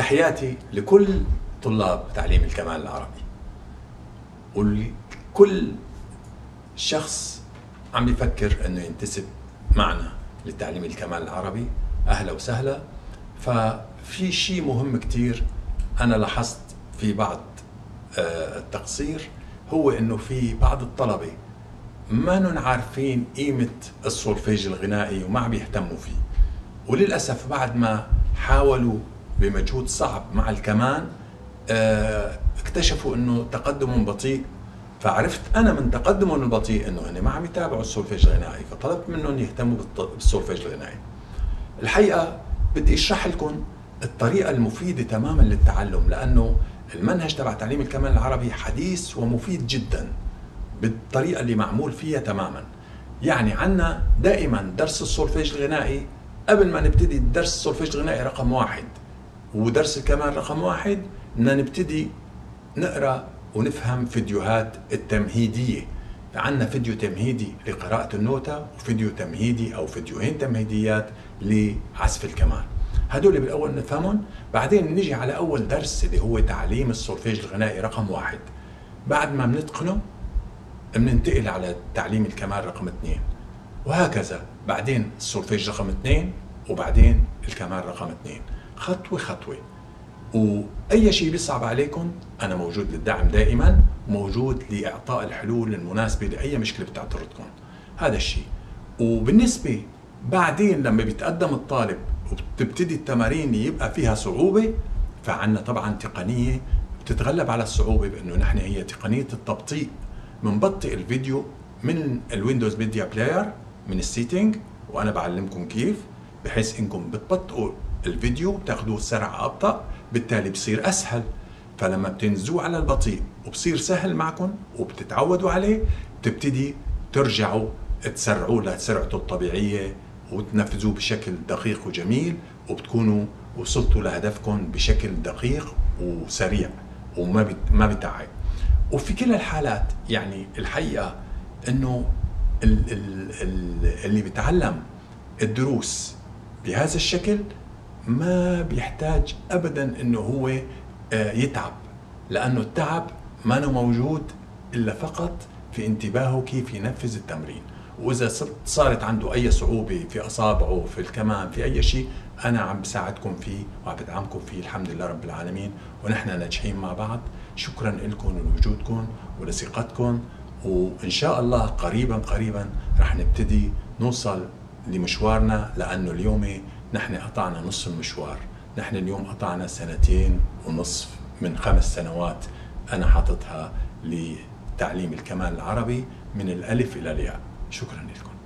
تحياتي لكل طلاب تعليم الكمال العربي ولكل شخص عم يفكر انه ينتسب معنا للتعليم الكمال العربي. اهلا وسهلا. ففي شيء مهم كتير انا لاحظت في بعض التقصير، هو انه في بعض الطلبة ما عارفين قيمة السولفيج الغنائي وما عم يهتموا فيه، وللأسف بعد ما حاولوا بمجهود صعب مع الكمان اكتشفوا انه تقدمهم بطيء. فعرفت انا من تقدمهم البطيء انه هن ما عم يتابعوا السولفيج الغنائي، فطلبت منهم يهتموا بالسولفيج الغنائي. الحقيقة بدي اشرح لكم الطريقة المفيدة تماما للتعلم، لانه المنهج تبع تعليم الكمان العربي حديث ومفيد جدا بالطريقة اللي معمول فيها تماما. يعني عنا دائما درس السولفيج الغنائي قبل ما نبتدي درس السولفيج الغنائي رقم 1 ودرس الكمان رقم 1، بدنا نبتدي نقرأ ونفهم فيديوهات التمهيدية. عنا فيديو تمهيدي لقراءة النوتة وفيديو تمهيدي أو فيديوهين تمهيديات لعزف الكمان. هدول بالأول نفهمهم، بعدين نجي على أول درس اللي هو تعليم السولفيج الغنائي رقم 1. بعد ما بنتقنه بننتقل على تعليم الكمان رقم 2، وهكذا. بعدين السولفيج رقم 2، وبعدين الكمان رقم 2، خطوة خطوة. وأي شيء بيصعب عليكم أنا موجود للدعم دائما، موجود لإعطاء الحلول المناسبة لأي مشكلة بتعترضكم. هذا الشيء. وبالنسبة بعدين لما بيتقدم الطالب وبتبتدي التمارين يبقى فيها صعوبة، فعنا طبعا تقنية بتتغلب على الصعوبة، بأنه نحن هي تقنية التبطيء. بنبطئ الفيديو من الويندوز ميديا بلاير من السيتنج، وأنا بعلمكم كيف، بحيث إنكم بتبطئوا الفيديو بتاخذوه سرعة أبطأ، بالتالي بصير أسهل. فلما بتنزلوه على البطيء وبصير سهل معكم وبتتعودوا عليه، بتبتدي ترجعوا تسرعوه لسرعته الطبيعية وتنفذوه بشكل دقيق وجميل، وبتكونوا وصلتوا لهدفكم بشكل دقيق وسريع وما بتعب. وفي كل الحالات يعني الحقيقة انه اللي بيتعلم الدروس بهذا الشكل ما بيحتاج ابدا انه هو يتعب، لانه التعب ما موجود الا فقط في انتباهه كيف ينفذ التمرين. واذا صارت عنده اي صعوبة في اصابعه في الكمان في اي شيء، انا عم بساعدكم فيه وعم بدعمكم فيه الحمد لله رب العالمين، ونحن ناجحين مع بعض. شكرا لكم ولوجودكم ولثقتكم، وان شاء الله قريبا رح نبتدي نوصل لمشوارنا، لانه اليوم نحن قطعنا نص المشوار. نحن اليوم قطعنا 2.5 من 5 سنوات انا حاططها لتعليم الكمان العربي من الالف الى الياء. شكرا لكم.